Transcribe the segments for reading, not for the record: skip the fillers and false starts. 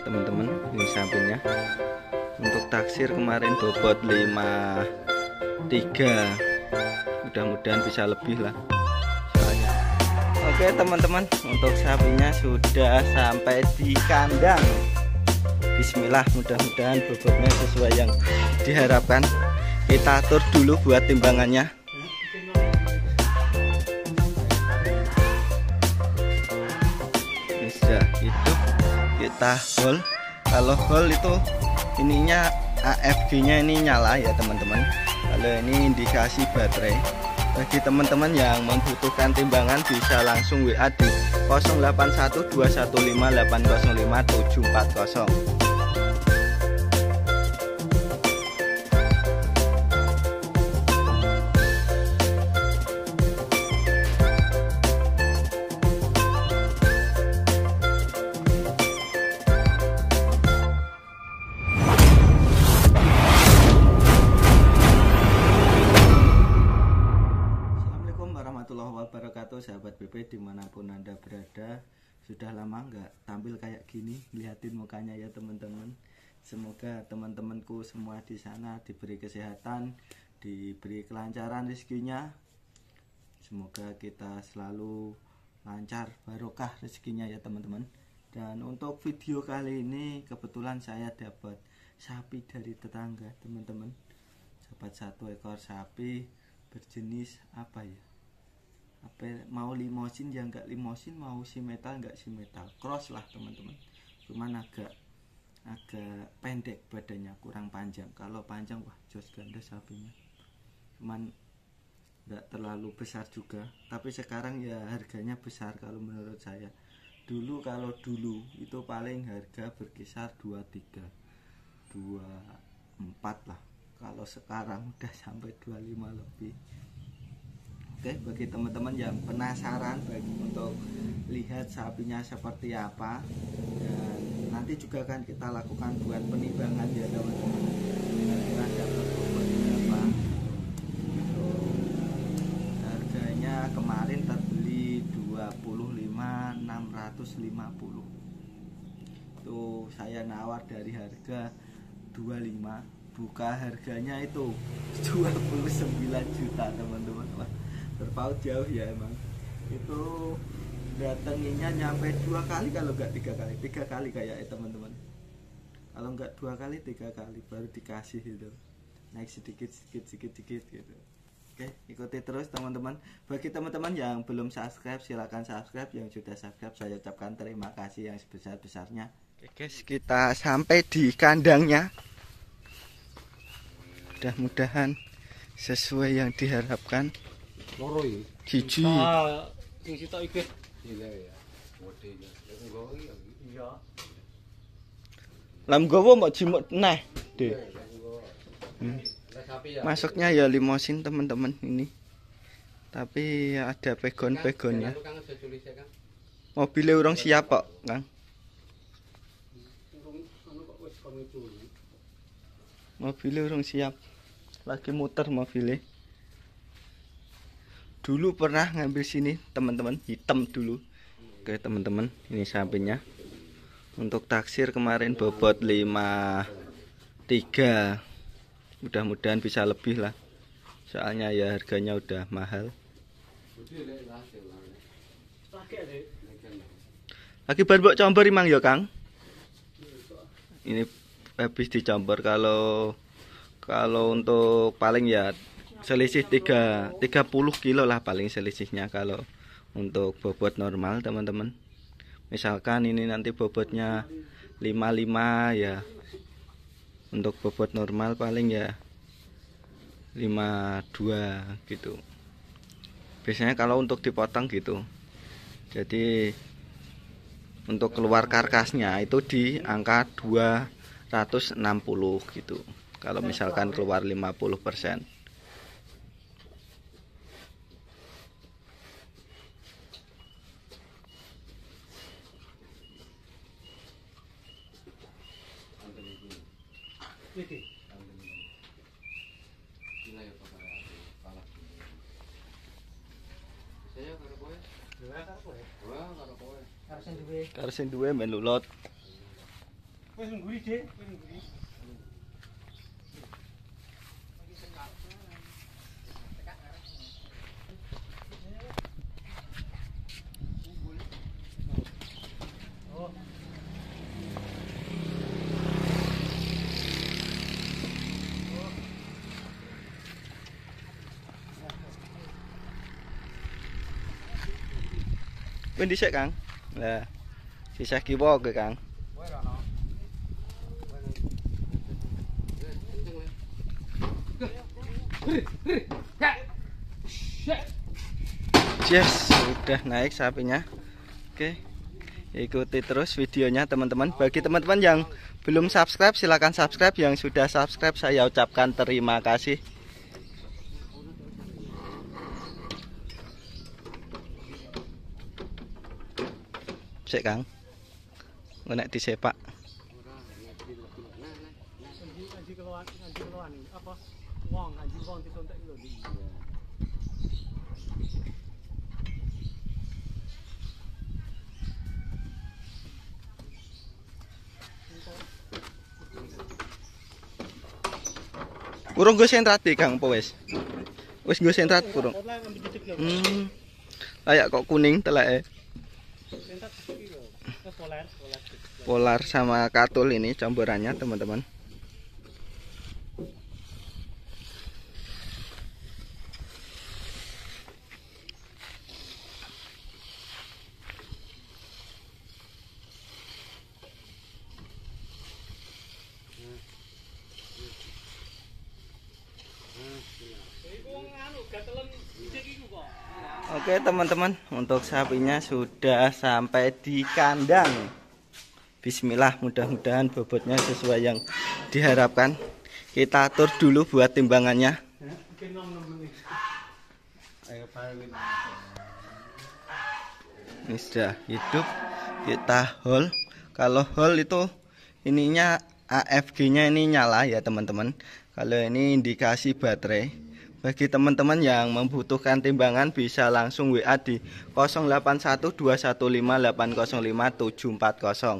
teman-teman, ini sampingnya. Untuk taksir kemarin bobot 53, mudah-mudahan bisa lebih lah soalnya. Oke teman-teman, untuk sapinya sudah sampai di kandang. Bismillah, mudah-mudahan bobotnya sesuai yang diharapkan. Kita atur dulu buat timbangannya. Bisa itu kita hold. Kalau hold itu ininya AFG-nya ini nyala ya teman-teman. Kalau ini indikasi baterai. Bagi teman-teman yang membutuhkan timbangan bisa langsung WA di 081215805740. Wabarakatuh, sahabat BP dimanapun Anda berada. Sudah lama nggak tampil kayak gini, lihatin mukanya ya teman-teman. Semoga teman-temanku semua di sana diberi kesehatan, diberi kelancaran rezekinya. Semoga kita selalu lancar, barokah rezekinya ya teman-teman. Dan untuk video kali ini kebetulan saya dapat sapi dari tetangga teman-teman. Dapat 1 ekor sapi berjenis apa ya, mau limosin ya enggak limosin, mau si metal enggak si metal, cross lah teman-teman. Cuman agak pendek badannya, kurang panjang. Kalau panjang wah jos ganda sapinya. Cuman enggak terlalu besar juga, tapi sekarang ya harganya besar kalau menurut saya. Kalau dulu itu paling harga berkisar 23 24 lah. Kalau sekarang udah sampai 25 lebih. Oke, bagi teman-teman yang penasaran untuk lihat sapinya seperti apa, dan nanti juga akan kita lakukan buat penimbangan ya teman-teman. Kira-kira dapat bobotnya apa. Harganya kemarin terbeli 25.650. Itu saya nawar dari harga 25, buka harganya itu 29 juta teman-teman. Terpaut jauh ya emang. Itu datanginya nyampe 2 kali, kalau enggak 3 kali kayak teman-teman. Kalau enggak 2 kali 3 kali baru dikasih itu. Naik sedikit gitu. Oke, ikuti terus teman-teman. Bagi teman-teman yang belum subscribe silahkan subscribe, yang sudah subscribe saya ucapkan terima kasih yang sebesar-besarnya. Oke guys, kita sampai di kandangnya. Mudah-mudahan sesuai yang diharapkan. Loro iki. Gigi. Sing sitok iki. Iya ya. Modenya. Iya. Lam gowo mbok jimuk neh, Dek. Masuknya ya limosin teman-teman ini. Tapi ada pegon-pegonnya. Mobilnya urung siap kok, Kang. Mobilnya urung siap. Lagi muter mobilnya. Dulu pernah ngambil sini teman-teman, hitam dulu. Oke teman-teman, ini sapinya. Untuk taksir kemarin bobot 53, mudah-mudahan bisa lebih lah soalnya ya harganya udah mahal. Lagi baru buat campur imang ya Kang. Ini habis dicampur. Kalau untuk paling ya selisih 30 kilo lah paling selisihnya kalau untuk bobot normal teman-teman. Misalkan ini nanti bobotnya 55 ya, untuk bobot normal paling ya 52 gitu. Biasanya kalau untuk dipotong gitu. Jadi untuk keluar karkasnya itu di angka 260 gitu. Kalau misalkan keluar 50%. Karo sing duwe men lulot. Wes ngguri, Dik. Wes ngguri. Bên đi xe Kang. Lah. Sisa kiwa ke Kang. Yes, sudah naik sapinya. Oke. Ikuti terus videonya teman-teman. Bagi teman-teman yang belum subscribe silahkan subscribe. Yang sudah subscribe saya ucapkan terima kasih. Sik Kang. Nek disepak. Apa? Wong, anjing wong ditontek lho. Urung go sentrat di Kang apa wis? Wis go sentrat urung. Kayak kok kuning teleke. Polar sama katul ini campurannya teman-teman. Oke teman-teman, untuk sapinya sudah sampai di kandang. Bismillah, mudah-mudahan bobotnya sesuai yang diharapkan. Kita atur dulu buat timbangannya. Ini sudah hidup, kita hold. Kalau hold itu ininya AFG-nya ini nyala ya teman-teman. Kalau ini indikasi baterai. Bagi teman-teman yang membutuhkan timbangan bisa langsung WA di 081215805740.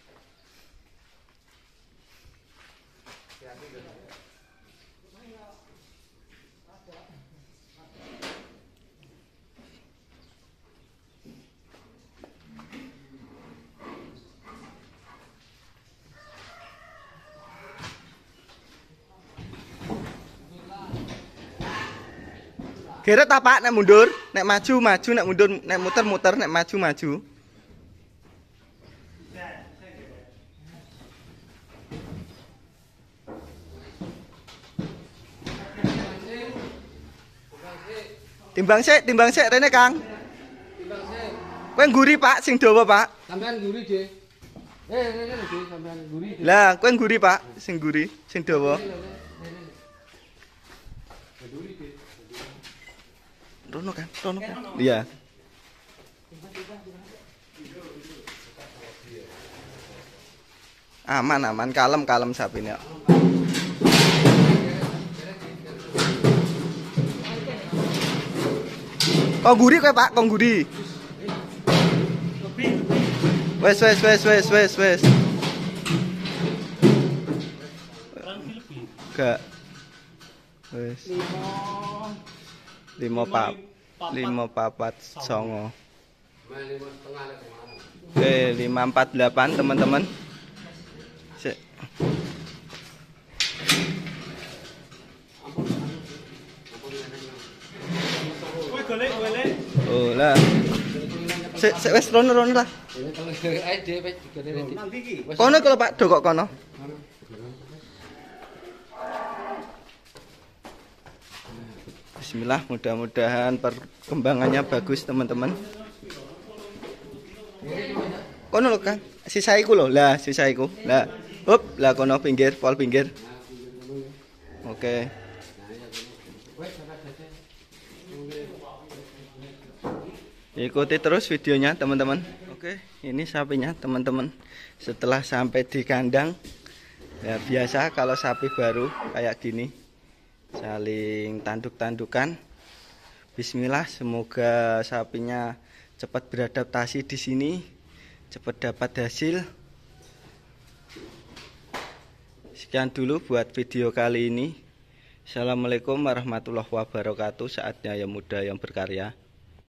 Kira tapak nek mundur, nek maju maju, nek mundur, nek muter muter, nek maju maju. Timbang sik rene Kang. Timbang sik. Kowe ngguri Pak sing dawa Pak. Sampean ngguri, Dik. Rene Dik, sampean ngguri. Lah, kowe ngguri Pak sing ngguri, sing dawa. Rono kan? Iya. Aman, kalem sapinya. Kok guri kowe Pak, kok guri. Wes. Gak. Wes. 5 Oke, 548 teman-teman. Oh lah. Wes rono lah. Kono kalau Pak Do kok kono. Bismillah, mudah-mudahan perkembangannya bagus teman-teman. Kono lho kan, sisaiku lho, lah sisaiku, lah, up, lah kono pinggir, pol pinggir. Oke. Ikuti terus videonya teman-teman. Oke, ini sapinya teman-teman. Setelah sampai di kandang, ya biasa kalau sapi baru kayak gini. Saling tanduk-tandukan. Bismillah, semoga sapinya cepat beradaptasi di sini, cepat dapat hasil. Sekian dulu buat video kali ini. Assalamualaikum warahmatullahi wabarakatuh. Saatnya yang muda yang berkarya.